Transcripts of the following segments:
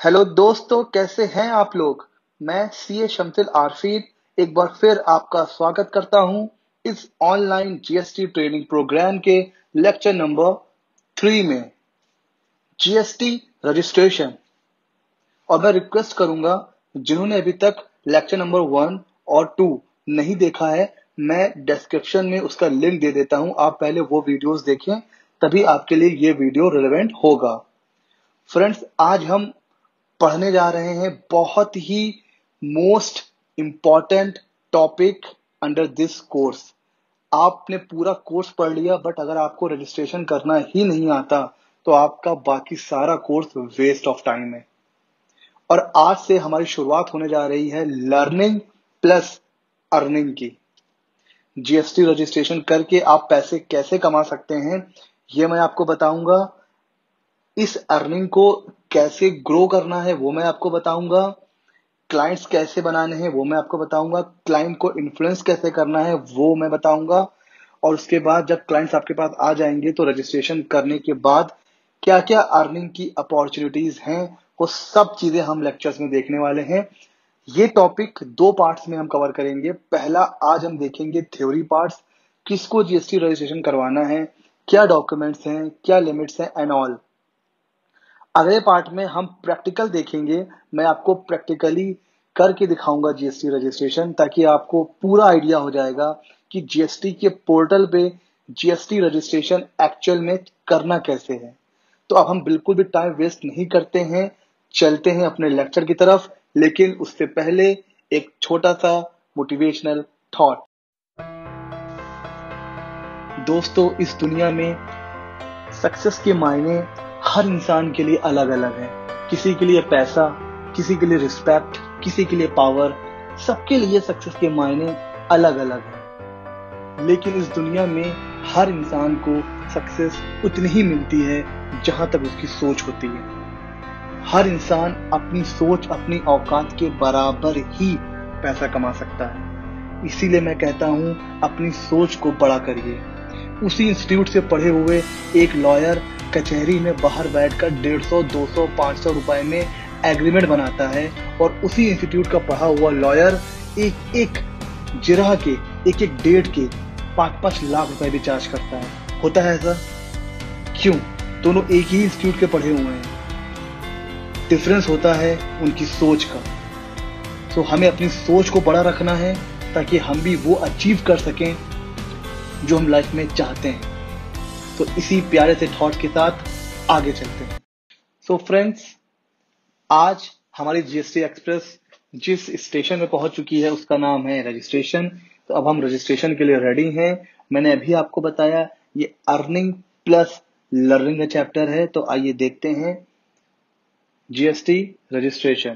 Hello दोस्तों, कैसे हैं आप लोग। मैं सीए शमसिल आरफीन एक बार फिर आपका स्वागत करता हूं इस ऑनलाइन जीएसटी ट्रेनिंग प्रोग्राम के लेक्चर नंबर 3 में, जीएसटी रजिस्ट्रेशन। और मैं रिक्वेस्ट करूंगा जिन्होंने अभी तक लेक्चर नंबर 1 और 2 नहीं देखा है, मैं डिस्क्रिप्शन में उसका लिंक दे देता हूं। आप पहले वो वीडियोस देखें, तभी आपके लिए ये वीडियो रिलेवेंट होगा। फ्रेंड्स, आज हम पढ़ने जा रहे हैं बहुत ही most important topic under this course. आपने पूरा कोर्स पढ़ लिया, बट अगर आपको रजिस्ट्रेशन करना ही नहीं आता तो आपका बाकी सारा कोर्स वेस्ट ऑफ टाइम है। और आज से हमारी शुरुआत होने जा रही है लर्निंग प्लस अर्निंग की। जीएसटी रजिस्ट्रेशन करके आप पैसे कैसे कमा सकते हैं, ये मैं आपको बताऊंगा। इस अर्निंग को कैसे ग्रो करना है वो मैं आपको बताऊंगा। क्लाइंट्स कैसे बनाने हैं वो मैं आपको बताऊंगा। क्लाइंट को इन्फ्लुएंस कैसे करना है वो मैं बताऊंगा। और उसके बाद जब क्लाइंट्स आपके पास आ जाएंगे तो रजिस्ट्रेशन करने के बाद क्या क्या अर्निंग की अपॉर्चुनिटीज हैं, वो सब चीजें हम लेक्चर्स में देखने वाले हैं। ये टॉपिक 2 पार्ट्स में हम कवर करेंगे। पहला, आज हम देखेंगे थ्योरी पार्ट्स, किसको जीएसटी रजिस्ट्रेशन करवाना है, क्या डॉक्यूमेंट्स हैं, क्या लिमिट्स हैं एंड ऑल। अगले पार्ट में हम प्रैक्टिकल देखेंगे। मैं आपको प्रैक्टिकली करके दिखाऊंगा जीएसटी रजिस्ट्रेशन, ताकि आपको पूरा आइडिया हो जाएगा कि जीएसटी के पोर्टल पे जीएसटी रजिस्ट्रेशन एक्चुअल में करना कैसे है। तो अब हम बिल्कुल भी टाइम वेस्ट नहीं करते हैं, चलते हैं अपने लेक्चर की तरफ। लेकिन उससे पहले एक छोटा सा मोटिवेशनल थॉट। दोस्तों, इस दुनिया में सक्सेस के मायने हर इंसान के लिए अलग अलग है। किसी के लिए पैसा, किसी के लिए रिस्पेक्ट, किसी के लिए पावर, सबके लिए सक्सेस के मायने अलग अलग है। लेकिन इस दुनिया में हर इंसान को सक्सेस उतनी ही मिलती है जहां तक उसकी सोच होती है। हर इंसान अपनी सोच, अपनी औकात के बराबर ही पैसा कमा सकता है। इसीलिए मैं कहता हूं, अपनी सोच को बड़ा करिए। उसी इंस्टीट्यूट से पढ़े हुए एक लॉयर कचहरी में बाहर बैठकर 150, 200, 500 रुपए में एग्रीमेंट बनाता है, और उसी इंस्टीट्यूट का पढ़ा हुआ लॉयर एक एक जिरह के, एक एक डेट के 5-5 लाख रुपए भी चार्ज करता है। होता है ऐसा क्यों? दोनों एक ही इंस्टीट्यूट के पढ़े हुए हैं। डिफरेंस होता है उनकी सोच का। तो हमें अपनी सोच को बड़ा रखना है, ताकि हम भी वो अचीव कर सकें जो हम लाइफ में चाहते हैं। तो इसी प्यारे से थॉट के साथ आगे चलते हैं। सो फ्रेंड्स, आज हमारी जीएसटी एक्सप्रेस जिस स्टेशन में पहुंच चुकी है उसका नाम है रजिस्ट्रेशन। तो अब हम रजिस्ट्रेशन के लिए रेडी हैं। मैंने अभी आपको बताया ये अर्निंग प्लस लर्निंग का चैप्टर है। तो आइए देखते हैं जीएसटी रजिस्ट्रेशन।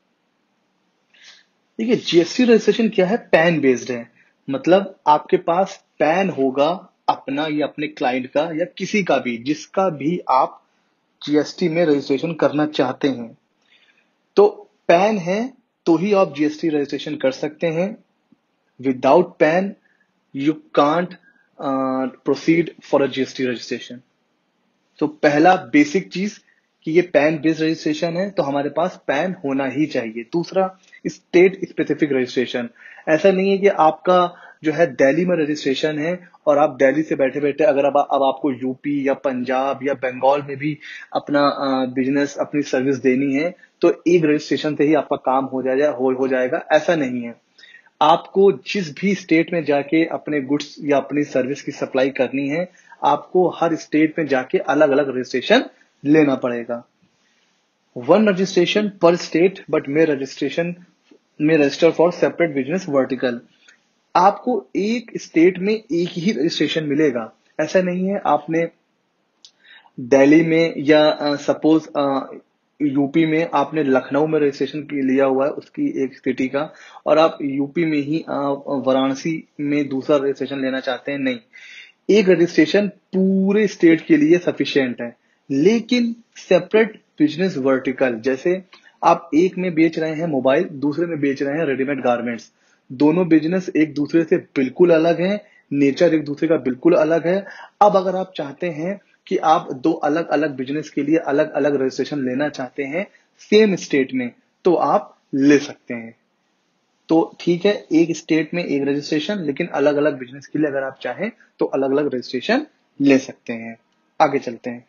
देखिए, जीएसटी रजिस्ट्रेशन क्या है? पैन बेस्ड है। मतलब आपके पास पैन होगा अपना या अपने क्लाइंट का या किसी का भी, जिसका भी आप जीएसटी में रजिस्ट्रेशन करना चाहते हैं। तो पैन है तो ही आप जीएसटी रजिस्ट्रेशन कर सकते हैं। Without PAN you can't proceed for a GST registration. तो पहला बेसिक चीज कि ये पैन बेस्ड रजिस्ट्रेशन है, तो हमारे पास पैन होना ही चाहिए। दूसरा, स्टेट स्पेसिफिक रजिस्ट्रेशन। ऐसा नहीं है कि आपका जो है दिल्ली में रजिस्ट्रेशन है और आप दिल्ली से बैठे बैठे, अगर अब आपको यूपी या पंजाब या बंगाल में भी अपना बिजनेस, अपनी सर्विस देनी है, तो एक रजिस्ट्रेशन से ही आपका काम हो जाएगा। ऐसा नहीं है। आपको जिस भी स्टेट में जाके अपने गुड्स या अपनी सर्विस की सप्लाई करनी है, आपको हर स्टेट में जाके अलग अलग रजिस्ट्रेशन लेना पड़ेगा। One registration per state but may register for separate business vertical. आपको एक स्टेट में एक ही रजिस्ट्रेशन मिलेगा। ऐसा नहीं है आपने दिल्ली में या सपोज यूपी में आपने लखनऊ में रजिस्ट्रेशन लिया हुआ है उसकी एक सिटी का, और आप यूपी में ही वाराणसी में दूसरा रजिस्ट्रेशन लेना चाहते हैं। नहीं, एक रजिस्ट्रेशन पूरे स्टेट के लिए सफिशिएंट है। लेकिन सेपरेट बिजनेस वर्टिकल, जैसे आप एक में बेच रहे हैं मोबाइल, दूसरे में बेच रहे हैं रेडीमेड गारमेंट्स, दोनों बिजनेस एक दूसरे से बिल्कुल अलग है, नेचर एक दूसरे का बिल्कुल अलग है। अब अगर आप चाहते हैं कि आप दो अलग अलग बिजनेस के लिए अलग अलग रजिस्ट्रेशन लेना चाहते हैं, सेम स्टेट में, तो आप ले सकते हैं। तो ठीक है, एक स्टेट में एक रजिस्ट्रेशन, लेकिन अलग अलग बिजनेस के लिए अगर आप चाहें तो अलग अलग रजिस्ट्रेशन ले सकते हैं। आगे चलते हैं।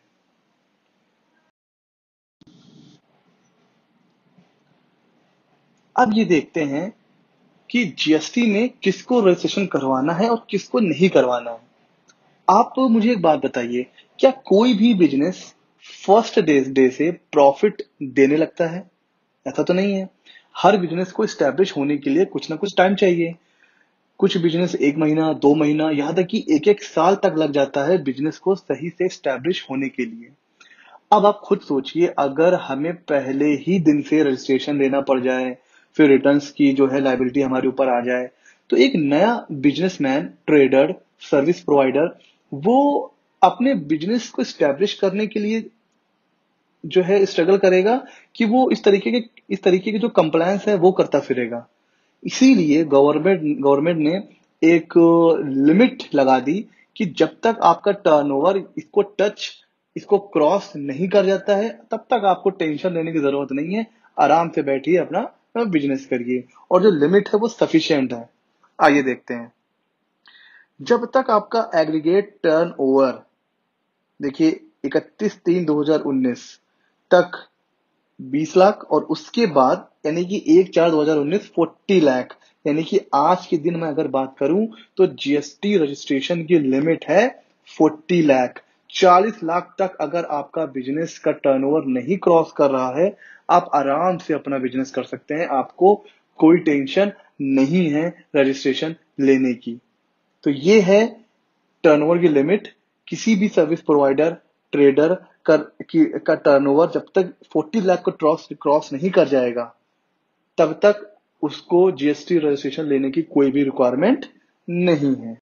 अब ये देखते हैं कि जीएसटी में किसको रजिस्ट्रेशन करवाना है और किसको नहीं करवाना है। आप मुझे एक बात बताइए, क्या कोई भी बिजनेस फर्स्ट डे से प्रॉफिट देने लगता है? ऐसा तो नहीं है। हर बिजनेस को स्टैब्लिश होने के लिए कुछ ना कुछ टाइम चाहिए। कुछ बिजनेस 1 महीना, 2 महीना, यहाँ तक कि एक एक साल तक लग जाता है बिजनेस को सही से स्टैब्लिश होने के लिए। अब आप खुद सोचिए, अगर हमें पहले ही दिन से रजिस्ट्रेशन लेना पड़ जाए, फिर रिटर्न्स की जो है लायबिलिटी हमारे ऊपर आ जाए, तो एक नया बिजनेसमैन, ट्रेडर, सर्विस प्रोवाइडर, वो अपने बिजनेस को स्टैब्लिश करने के लिए जो है स्ट्रगल करेगा कि वो इस तरीके के जो कंप्लायंस है वो करता फिरेगा। इसीलिए गवर्नमेंट ने एक लिमिट लगा दी कि जब तक आपका टर्नओवर इसको क्रॉस नहीं कर जाता है, तब तक आपको टेंशन लेने की जरूरत नहीं है। आराम से बैठिए, अपना बिजनेस करिए, और जो लिमिट है वो सफिशिएंट है। आइए देखते हैं। जब तक आपका एग्रीगेट टर्नओवर, देखिए, 31/3/2019 तक 20 लाख, और उसके बाद यानी कि 1/4/2019 40 लाख, यानी कि आज के दिन में अगर बात करूं तो जीएसटी रजिस्ट्रेशन की लिमिट है 40 लाख। 40 लाख तक अगर आपका बिजनेस का टर्नओवर नहीं क्रॉस कर रहा है, आप आराम से अपना बिजनेस कर सकते हैं। आपको कोई टेंशन नहीं है रजिस्ट्रेशन लेने की। तो ये है टर्नओवर की लिमिट। किसी भी सर्विस प्रोवाइडर, ट्रेडर का टर्नओवर जब तक 40 लाख को क्रॉस नहीं कर जाएगा, तब तक उसको जीएसटी रजिस्ट्रेशन लेने की कोई भी रिक्वायरमेंट नहीं है।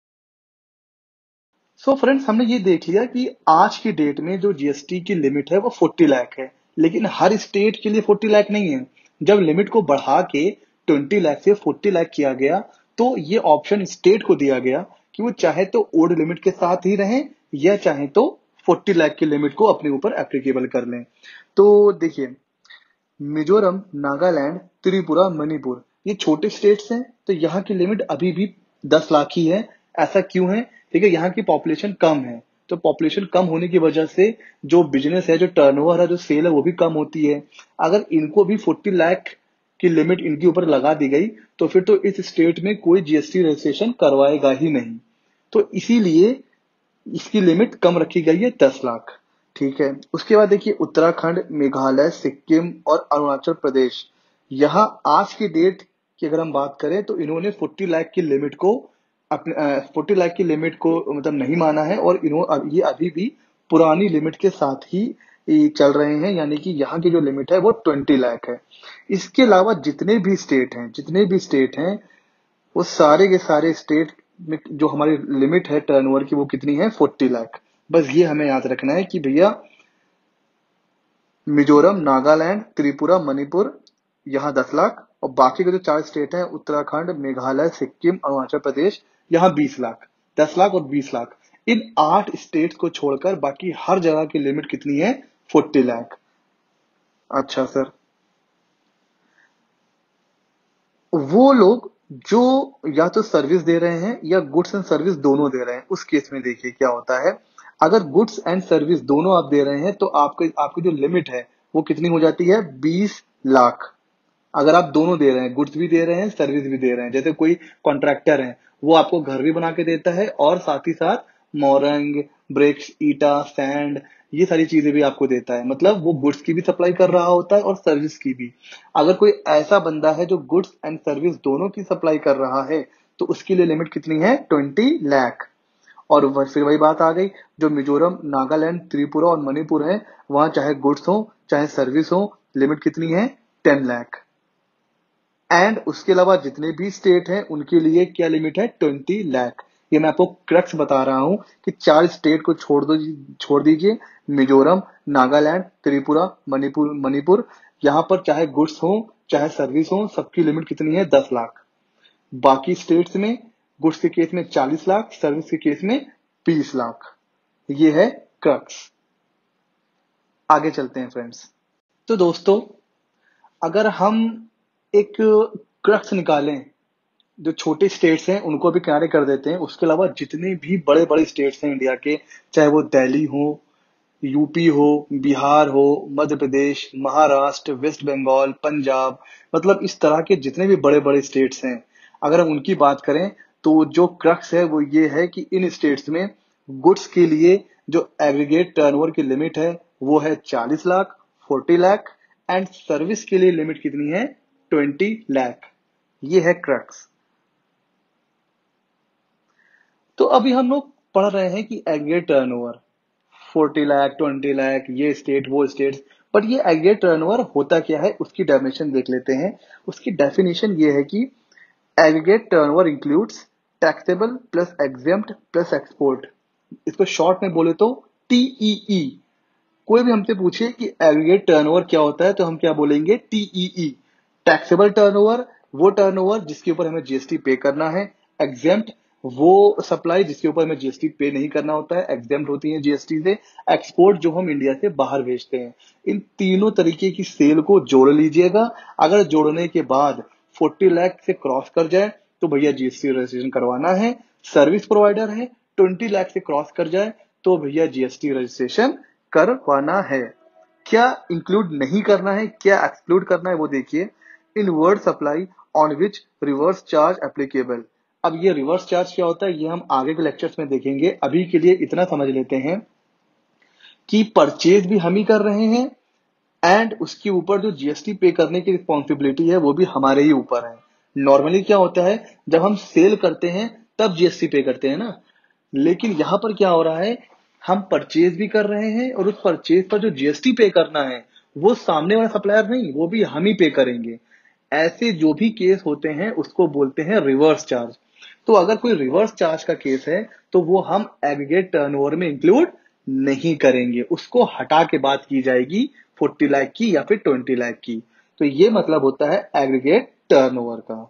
सो फ्रेंड्स, हमने ये देख लिया कि आज की डेट में जो जीएसटी की लिमिट है वो 40 लाख है, लेकिन हर स्टेट के लिए 40 लाख नहीं है। जब लिमिट को बढ़ा के 20 लाख से 40 लाख किया गया, तो ये ऑप्शन स्टेट को दिया गया कि वो चाहे तो ओल्ड लिमिट के साथ ही रहें, या चाहे तो 40 लाख की लिमिट को अपने ऊपर एप्लीकेबल कर लें। तो देखिए, मिजोरम, नागालैंड, त्रिपुरा, मणिपुर, ये छोटे स्टेट्स हैं, तो यहाँ की लिमिट अभी भी 10 लाख ही है। ऐसा क्यों है? देखिए, यहाँ की पॉपुलेशन कम है, तो पॉपुलेशन कम होने की वजह से जो बिजनेस है, जो टर्नओवर है, जो सेल है, वो भी कम होती है। अगर इनको भी 40 लाख की लिमिट इनके ऊपर लगा दी गई, तो फिर तो इस स्टेट में कोई जीएसटी रजिस्ट्रेशन करवाएगा ही नहीं। तो इसीलिए इसकी लिमिट कम रखी गई है, 10 लाख। ठीक है। उसके बाद देखिए, उत्तराखंड, मेघालय, सिक्किम और अरुणाचल प्रदेश, यहाँ आज की डेट की अगर हम बात करें तो इन्होंने 40 लाख की लिमिट को अपने 40 लाख की लिमिट को मतलब नहीं माना है, और ये अभी भी पुरानी लिमिट के साथ ही ये चल रहे हैं, यानी कि यहाँ की जो लिमिट है वो 20 लाख है। इसके अलावा जितने भी स्टेट हैं वो सारे के सारे स्टेट में जो हमारी लिमिट है टर्नओवर की, वो कितनी है? 40 लाख। बस ये हमें याद रखना है कि भैया, मिजोरम, नागालैंड, त्रिपुरा, मणिपुर, यहाँ 10 लाख, और बाकी के जो 4 स्टेट हैं, उत्तराखंड, मेघालय, सिक्किम, अरुणाचल प्रदेश, यहाँ 20 लाख। 10 लाख और 20 लाख, इन 8 स्टेट को छोड़कर बाकी हर जगह की लिमिट कितनी है? 40 लाख। अच्छा सर, वो लोग जो या तो सर्विस दे रहे हैं या गुड्स एंड सर्विस दोनों दे रहे हैं, उस केस में देखिए क्या होता है। अगर गुड्स एंड सर्विस दोनों आप दे रहे हैं, तो आपके आपकी जो लिमिट है वो कितनी हो जाती है? 20 लाख। अगर आप दोनों दे रहे हैं, गुड्स भी दे रहे हैं, सर्विस भी दे रहे हैं, जैसे कोई कॉन्ट्रैक्टर है, वो आपको घर भी बना के देता है और साथ ही साथ मोरंग, ब्रिक्स, ईटा, सैंड, ये सारी चीजें भी आपको देता है। मतलब वो गुड्स की भी सप्लाई कर रहा होता है और सर्विस की भी। अगर कोई ऐसा बंदा है जो गुड्स एंड सर्विस दोनों की सप्लाई कर रहा है, तो उसके लिए लिमिट कितनी है? 20 लाख। और फिर वही बात आ गई, जो मिजोरम, नागालैंड, त्रिपुरा और मणिपुर है, वहां चाहे गुड्स हो चाहे सर्विस हो, लिमिट कितनी है? 10 लाख। एंड उसके अलावा जितने भी स्टेट हैं उनके लिए क्या लिमिट है? 20 लाख। ये मैं आपको क्रक्स बता रहा हूं कि 4 स्टेट को छोड़ दीजिए, मिजोरम, नागालैंड, त्रिपुरा, मणिपुर, यहां पर चाहे गुड्स हो चाहे सर्विस हो, सबकी लिमिट कितनी है? 10 लाख। बाकी स्टेट्स में गुड्स के केस में 40 लाख, सर्विस के केस में 20 लाख। ये है क्रक्स। आगे चलते हैं फ्रेंड्स। तो दोस्तों, अगर हम एक क्रक्स निकालें, जो छोटे स्टेट्स हैं उनको भी किनारे कर देते हैं, उसके अलावा जितने भी बड़े बड़े स्टेट्स हैं इंडिया के, चाहे वो दिल्ली हो, यूपी हो, बिहार हो, मध्य प्रदेश, महाराष्ट्र, वेस्ट बंगाल, पंजाब, मतलब इस तरह के जितने भी बड़े बड़े स्टेट्स हैं, अगर हम उनकी बात करें तो जो क्रक्स है वो ये है कि इन स्टेट्स में गुड्स के लिए जो एग्रीगेट टर्नओवर की लिमिट है वो है 40 लाख, 40 लाख, एंड सर्विस के लिए लिमिट कितनी है, 20 लाख। ये है क्रक्स। तो अभी हम लोग पढ़ रहे हैं कि एग्रीगेट टर्नओवर 40 लाख, 20 लाख, ये स्टेट वो स्टेट, बट ये एग्रीगेट टर्नओवर होता क्या है उसकी डेफिनेशन देख लेते हैं। उसकी डेफिनेशन ये है कि aggregate turnover includes taxable plus exempt plus export. इसको शॉर्ट में बोले तो टीईई। कोई भी हमसे पूछे कि एग्रीगेट टर्नओवर क्या होता है तो हम क्या बोलेंगे, टीईई। टैक्सेबल टर्नओवर वो टर्नओवर जिसके ऊपर हमें जीएसटी पे करना है। एग्जेम्प्ट वो सप्लाई जिसके ऊपर हमें जीएसटी पे नहीं करना होता है, एग्जेम्प्ट होती है जीएसटी से। एक्सपोर्ट जो हम इंडिया से बाहर भेजते हैं। इन तीनों तरीके की सेल को जोड़ लीजिएगा। अगर जोड़ने के बाद 40 लाख से क्रॉस कर जाए तो भैया जीएसटी रजिस्ट्रेशन करवाना है। सर्विस प्रोवाइडर है, 20 लाख से क्रॉस कर जाए तो भैया जीएसटी रजिस्ट्रेशन करवाना है। क्या इंक्लूड नहीं करना है, क्या एक्सक्लूड करना है वो देखिए। Inward supply on which reverse charge applicable. अब ये रिवर्स चार्ज क्या होता है ये हम आगे के लेक्चर्स में देखेंगे। अभी के लिए इतना समझ लेते हैं कि परचेज भी हम ही कर रहे हैं एंड उसके ऊपर जो जीएसटी पे करने की रिस्पॉन्सिबिलिटी है वो भी हमारे ही ऊपर है। नॉर्मली क्या होता है, जब हम सेल करते हैं तब जीएसटी पे करते हैं ना, लेकिन यहां पर क्या हो रहा है, हम परचेज भी कर रहे हैं और उस परचेज पर जो जीएसटी पे करना है वो सामने वाला सप्लायर नहीं, वो भी हम ही पे करेंगे। ऐसे जो भी केस होते हैं उसको बोलते हैं रिवर्स चार्ज। तो अगर कोई रिवर्स चार्ज का केस है तो वो हम एग्रीगेट टर्नओवर में इंक्लूड नहीं करेंगे, उसको हटा के बात की जाएगी 40 लाख की या फिर 20 लाख की। तो ये मतलब होता है एग्रीगेट टर्नओवर का।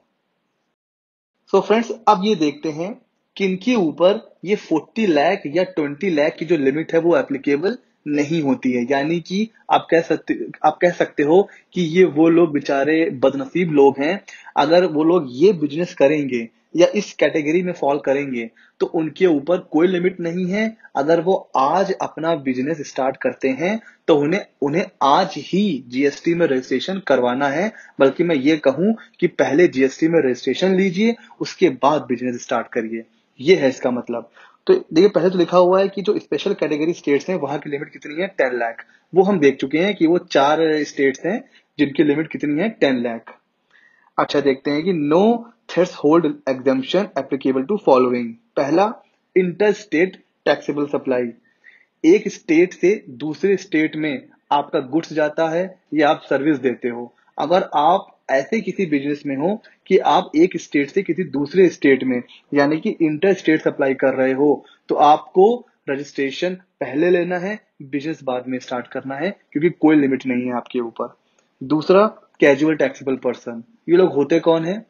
सो फ्रेंड्स अब ये देखते हैं किनके ऊपर ये 40 लाख या 20 लाख की जो लिमिट है वो एप्लीकेबल नहीं होती है। यानी कि आप कह सकते हो कि ये वो लोग बेचारे बदनसीब लोग हैं। अगर वो लोग ये बिजनेस करेंगे या इस कैटेगरी में फॉल करेंगे तो उनके ऊपर कोई लिमिट नहीं है। अगर वो आज अपना बिजनेस स्टार्ट करते हैं तो उन्हें उन्हें आज ही जीएसटी में रजिस्ट्रेशन करवाना है। बल्कि मैं ये कहूं कि पहले जीएसटी में रजिस्ट्रेशन लीजिए, उसके बाद बिजनेस स्टार्ट करिए। ये है इसका मतलब। तो देखिए पहले तो लिखा हुआ है कि जो स्पेशल कैटेगरी स्टेट्स हैं वहां की लिमिट कितनी है, 10 लाख। वो हम देख चुके हैं कि वो 4 स्टेट्स हैं जिनकी लिमिट कितनी है, 10 लाख। अच्छा देखते हैं कि no threshold exemption applicable to following. पहला, इंटर स्टेट टैक्सेबल सप्लाई। एक स्टेट से दूसरे स्टेट में आपका गुड्स जाता है या आप सर्विस देते हो। अगर आप ऐसे किसी बिजनेस में हो कि आप एक स्टेट से किसी दूसरे स्टेट में यानी कि इंटर स्टेट सप्लाई कर रहे हो तो आपको रजिस्ट्रेशन पहले लेना है, बिजनेस बाद में स्टार्ट करना है, क्योंकि कोई लिमिट नहीं है आपके ऊपर। दूसरा, कैजुअल टैक्सेबल पर्सन। ये लोग होते कौन है,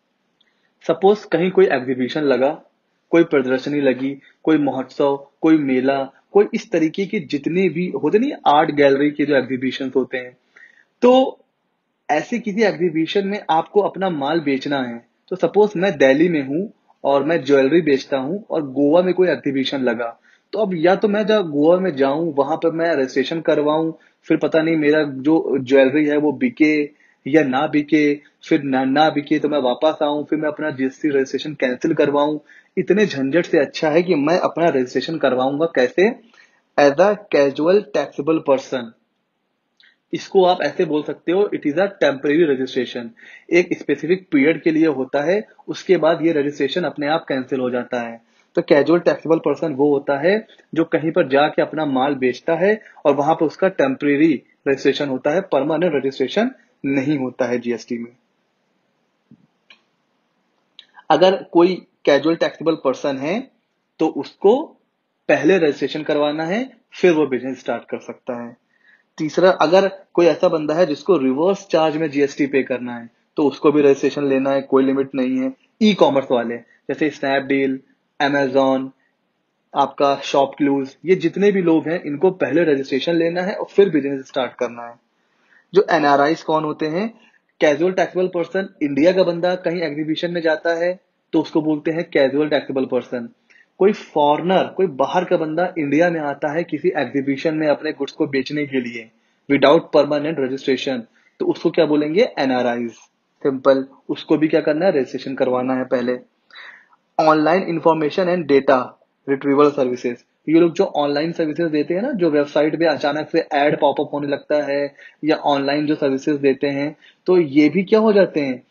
सपोज कहीं कोई एग्जीबिशन लगा, कोई प्रदर्शनी लगी, कोई महोत्सव, कोई मेला, कोई इस तरीके के जितने भी होते नहीं आर्ट गैलरी के जो एग्जीबिशन होते हैं, तो ऐसे किसी एग्जीबिशन में आपको अपना माल बेचना है। तो सपोज मैं दिल्ली में हूं और मैं ज्वेलरी बेचता हूं और गोवा में कोई एग्जीबिशन लगा। तो अब या तो मैं जब गोवा में जाऊं वहां पर मैं रजिस्ट्रेशन करवाऊं, फिर पता नहीं मेरा जो ज्वेलरी है वो बिके या ना बिके, फिर ना बिके तो मैं वापस आऊं, फिर मैं अपना जीएसटी रजिस्ट्रेशन कैंसिल करवाऊं। इतने झंझट से अच्छा है कि मैं अपना रजिस्ट्रेशन करवाऊंगा कैसे, as a casual taxable person. इसको आप ऐसे बोल सकते हो, it is a temporary registration. एक स्पेसिफिक पीरियड के लिए होता है, उसके बाद ये रजिस्ट्रेशन अपने आप कैंसिल हो जाता है। तो कैजुअल टैक्सेबल पर्सन वो होता है जो कहीं पर जाके अपना माल बेचता है और वहां पर उसका टेम्परेरी रजिस्ट्रेशन होता है, परमानेंट रजिस्ट्रेशन नहीं होता है जीएसटी में। अगर कोई कैजुअल टैक्सेबल पर्सन है तो उसको पहले रजिस्ट्रेशन करवाना है, फिर वो बिजनेस स्टार्ट कर सकता है। तीसरा, अगर कोई ऐसा बंदा है जिसको रिवर्स चार्ज में जीएसटी पे करना है तो उसको भी रजिस्ट्रेशन लेना है, कोई लिमिट नहीं है। ई कॉमर्स वाले जैसे स्नैपडील, अमेजॉन, आपका शॉपक्लूज, ये जितने भी लोग हैं इनको पहले रजिस्ट्रेशन लेना है और फिर बिजनेस स्टार्ट करना है। जो एनआरआईज कौन होते हैं? Casual taxable person. इंडिया का बंदा कहीं एग्जीबिशन में जाता है तो उसको बोलते हैं कैजुअल टैक्सेबल पर्सन। कोई फॉरेनर, कोई बाहर का बंदा इंडिया में आता है किसी एग्जीबिशन में अपने गुड्स को बेचने के लिए विदाउट परमानेंट रजिस्ट्रेशन, तो उसको क्या बोलेंगे? एनआरआईज। सिंपल। उसको भी क्या करना है? रजिस्ट्रेशन करवाना है पहले। Online information and data retrieval services. ये लोग जो ऑनलाइन सर्विसेज देते हैं ना, जो वेबसाइट पे अचानक से ऐड पॉपअप होने लगता है या ऑनलाइन जो सर्विसेज देते हैं, तो ये भी क्या हो जाते हैं?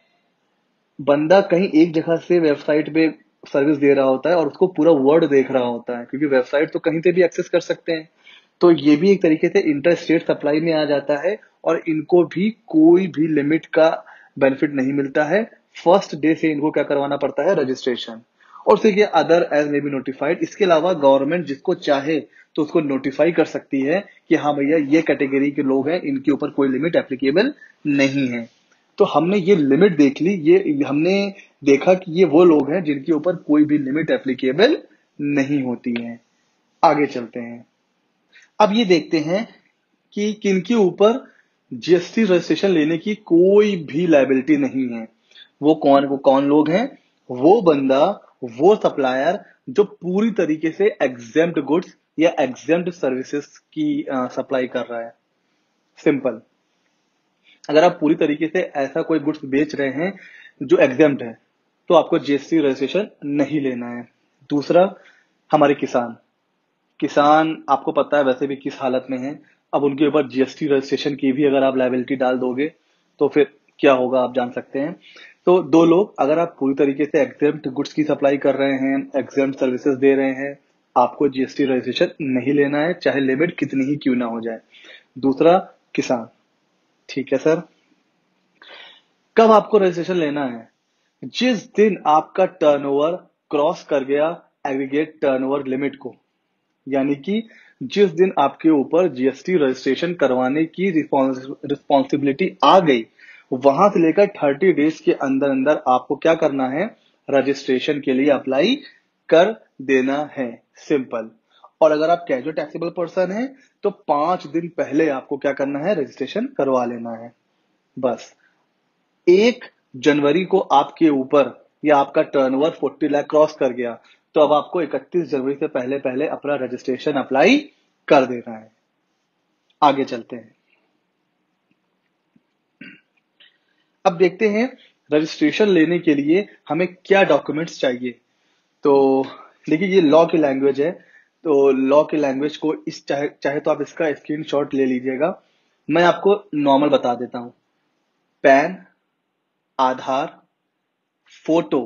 बंदा कहीं एक जगह से वेबसाइट पे सर्विस दे रहा होता है और उसको पूरा वर्ल्ड देख रहा होता है, क्योंकि वेबसाइट तो कहीं से भी एक्सेस कर सकते हैं। तो ये भी एक तरीके से इंटर स्टेट सप्लाई में आ जाता है और इनको भी कोई भी लिमिट का बेनिफिट नहीं मिलता है। फर्स्ट डे से इनको क्या करवाना पड़ता है? रजिस्ट्रेशन। और फिर ये other as may be notified. इसके अलावा गवर्नमेंट जिसको चाहे तो उसको नोटिफाई कर सकती है कि हाँ भैया ये कैटेगरी के लोग हैं, इनके ऊपर कोई लिमिट एप्लीकेबल नहीं है। तो हमने ये लिमिट देख ली, ये हमने देखा कि ये वो लोग हैं जिनके ऊपर कोई भी लिमिट एप्लीकेबल नहीं होती है। आगे चलते हैं। अब ये देखते हैं कि किनके ऊपर जीएसटी रजिस्ट्रेशन लेने की कोई भी लायबिलिटी नहीं है। वो कौन लोग हैं? वो बंदा, वो सप्लायर जो पूरी तरीके से एग्जेम्प्ट गुड्स या एग्जेम्प्ट सर्विसेज की सप्लाई कर रहा है। सिंपल। अगर आप पूरी तरीके से ऐसा कोई गुड्स बेच रहे हैं जो एग्जेम्प्ट है, तो आपको जीएसटी रजिस्ट्रेशन नहीं लेना है। दूसरा, हमारे किसान। किसान आपको पता है वैसे भी किस हालत में है। अब उनके ऊपर जीएसटी रजिस्ट्रेशन की भी अगर आप लायबिलिटी डाल दोगे तो फिर क्या होगा आप जान सकते हैं। तो दो लोग, अगर आप पूरी तरीके से एग्जेम्प्ट गुड्स की सप्लाई कर रहे हैं, एग्जेम्प्ट सर्विसेज दे रहे हैं, आपको जीएसटी रजिस्ट्रेशन नहीं लेना है, चाहे लिमिट कितनी ही क्यों ना हो जाए। दूसरा, किसान। ठीक है सर। कब आपको रजिस्ट्रेशन लेना है? जिस दिन आपका टर्नओवर क्रॉस कर गया एग्रीगेट टर्नओवर लिमिट को, यानी कि जिस दिन आपके ऊपर जीएसटी रजिस्ट्रेशन करवाने की रिस्पॉन्सिबिलिटी आ गई, वहां से लेकर 30 डेज के अंदर अंदर आपको क्या करना है? रजिस्ट्रेशन के लिए अप्लाई कर देना है। सिंपल। और अगर आप कैजुअल टैक्सेबल पर्सन हैं तो 5 दिन पहले आपको क्या करना है? रजिस्ट्रेशन करवा लेना है। बस। 1 जनवरी को आपके ऊपर या आपका टर्नओवर 40 लाख क्रॉस कर गया, तो अब आपको 31 जनवरी से पहले पहले अपना रजिस्ट्रेशन अप्लाई कर देना है। आगे चलते हैं। अब देखते हैं रजिस्ट्रेशन लेने के लिए हमें क्या डॉक्यूमेंट्स चाहिए। तो देखिए, ये लॉ की लैंग्वेज है, तो लॉ की लैंग्वेज को चाहे तो आप इसका स्क्रीनशॉट ले लीजिएगा। मैं आपको नॉर्मल बता देता हूं। PAN, Aadhaar, photo.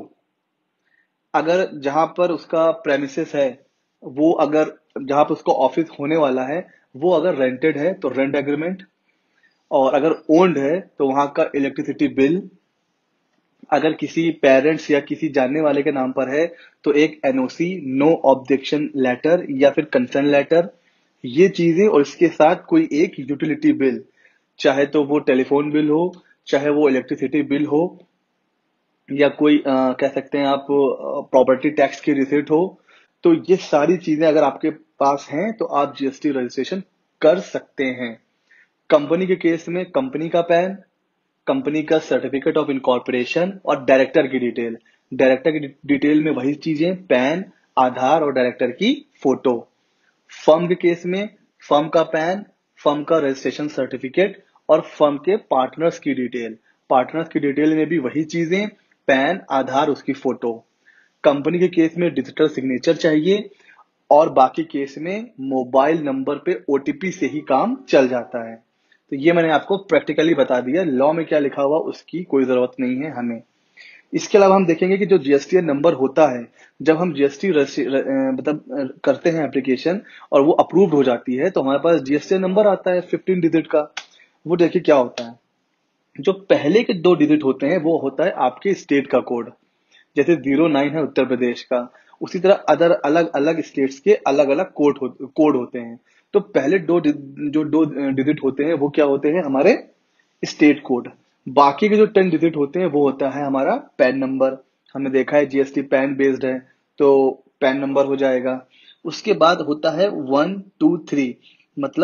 अगर जहां पर उसका प्रेमिसेस है, वो अगर जहां पर उसका ऑफिस होने वाला है, वो अगर रेंटेड है तो रेंट एग्रीमेंट, और अगर ओन्ड है तो वहां का इलेक्ट्रिसिटी बिल। अगर किसी पेरेंट्स या किसी जानने वाले के नाम पर है तो एक एनओसी, नो ऑब्जेक्शन लेटर या फिर कंसर्न लेटर। ये चीजें, और इसके साथ कोई एक यूटिलिटी बिल, चाहे तो वो टेलीफोन बिल हो, चाहे वो इलेक्ट्रिसिटी बिल हो, या कोई कह सकते हैं आप प्रॉपर्टी टैक्स की रिसिप्ट हो। तो ये सारी चीजें अगर आपके पास हैं तो आप जीएसटी रजिस्ट्रेशन कर सकते हैं। कंपनी के केस में कंपनी का पैन, कंपनी का सर्टिफिकेट ऑफ इनकॉर्पोरेशन और डायरेक्टर की डिटेल। डायरेक्टर की डिटेल में वही चीजें, पैन, आधार और डायरेक्टर की फोटो। फर्म के केस में फर्म का पैन, फर्म का रजिस्ट्रेशन सर्टिफिकेट और फर्म के पार्टनर्स की डिटेल। पार्टनर्स की डिटेल में भी वही चीजें, पैन, आधार, उसकी फोटो। कंपनी के केस में डिजिटल सिग्नेचर चाहिए और बाकी केस में मोबाइल नंबर पे ओटीपी से ही काम चल जाता है। तो ये मैंने आपको प्रैक्टिकली बता दिया, लॉ में क्या लिखा हुआ उसकी कोई जरूरत नहीं है हमें। इसके अलावा हम देखेंगे कि जो जीएसटी नंबर होता है, जब हम जीएसटी मतलब करते हैं एप्लीकेशन और वो अप्रूव्ड हो जाती है, तो हमारे पास जीएसटी नंबर आता है 15 डिजिट का। वो देखिए क्या होता है। जो पहले के 2 डिजिट होते हैं वो होता है आपके स्टेट का कोड। जैसे 09 है उत्तर प्रदेश का, उसी तरह अदर अलग अलग स्टेट्स के अलग अलग कोड होते हैं। तो पहले जो 2 डिजिट होते हैं वो क्या होते हैं? हमारे स्टेट कोड। बाकी के जो 10 डिजिट होते हैं वो होता है हमारा पैन नंबर। हमने देखा है जीएसटी पैन बेस्ड है, तो पैन नंबर हो जाएगा। उसके बाद होता है 1 2 3, मतलब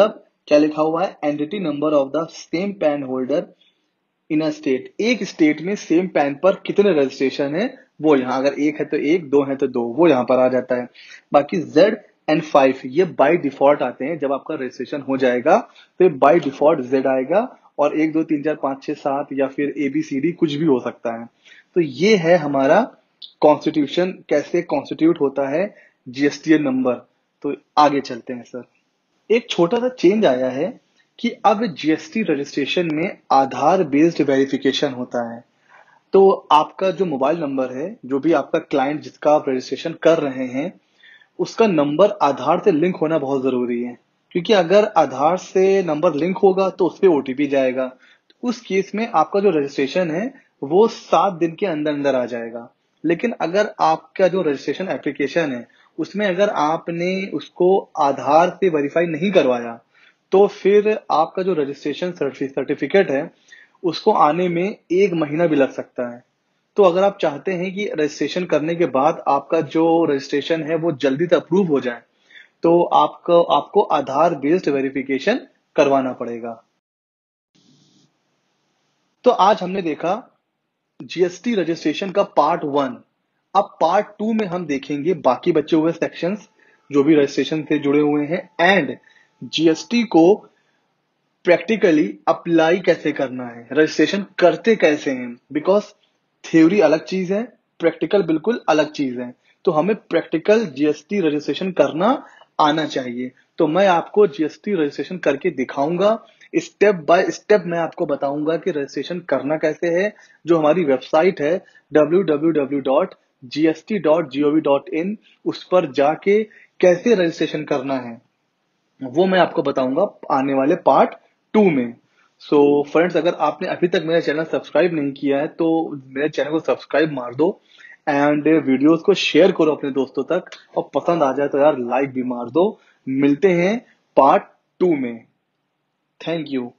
क्या लिखा हुआ है, entity number of the same PAN holder in a state. एक स्टेट में सेम पैन पर कितने रजिस्ट्रेशन है वो यहाँ, अगर एक है तो एक, दो है तो दो, वो यहाँ पर आ जाता है। बाकी Z एंड 5 ये बाय डिफॉल्ट आते हैं। जब आपका रजिस्ट्रेशन हो जाएगा तो ये बाय डिफॉल्ट Z आएगा, और 1 2 3 4 5 6 7 या फिर ABCD कुछ भी हो सकता है। तो ये है हमारा कॉन्स्टिट्यूशन, कैसे कॉन्स्टिट्यूट होता है GSTN नंबर। तो आगे चलते हैं सर। एक छोटा सा चेंज आया है कि अब GST रजिस्ट्रेशन में आधार बेस्ड वेरिफिकेशन होता है। तो आपका जो मोबाइल नंबर है, जो भी आपका क्लाइंट जिसका आप रजिस्ट्रेशन कर रहे हैं, उसका नंबर आधार से लिंक होना बहुत जरूरी है। क्योंकि अगर आधार से नंबर लिंक होगा तो उस पर OTP जाएगा। तो उस केस में आपका जो रजिस्ट्रेशन है वो 7 दिन के अंदर अंदर आ जाएगा। लेकिन अगर आपका जो रजिस्ट्रेशन एप्लीकेशन है उसमें अगर आपने उसको आधार से वेरीफाई नहीं करवाया, तो फिर आपका जो रजिस्ट्रेशन सर्टिफिकेट है उसको आने में 1 महीना भी लग सकता है। तो अगर आप चाहते हैं कि रजिस्ट्रेशन करने के बाद आपका जो रजिस्ट्रेशन है वो जल्दी से अप्रूव हो जाए, तो आपको आधार बेस्ड वेरिफिकेशन करवाना पड़ेगा। तो आज हमने देखा GST रजिस्ट्रेशन का पार्ट 1। अब पार्ट 2 में हम देखेंगे बाकी बचे हुए सेक्शंस जो भी रजिस्ट्रेशन से जुड़े हुए हैं, एंड GST को प्रैक्टिकली अप्लाई कैसे करना है, रजिस्ट्रेशन करते कैसे हैं। बिकॉज थ्योरी अलग चीज है, प्रैक्टिकल बिल्कुल अलग चीज है। तो हमें प्रैक्टिकल GST रजिस्ट्रेशन करना आना चाहिए। तो मैं आपको GST रजिस्ट्रेशन करके दिखाऊंगा, स्टेप बाय स्टेप मैं आपको बताऊंगा कि रजिस्ट्रेशन करना कैसे है। जो हमारी वेबसाइट है www.gst.gov.in, उस पर जाके कैसे रजिस्ट्रेशन करना है वो मैं आपको बताऊंगा आने वाले पार्ट 2 में। सो फ्रेंड्स, अगर आपने अभी तक मेरा चैनल सब्सक्राइब नहीं किया है तो मेरे चैनल को सब्सक्राइब मार दो, एंड वीडियोस को शेयर करो अपने दोस्तों तक, और पसंद आ जाए तो यार लाइक भी मार दो। मिलते हैं पार्ट 2 में। Thank you.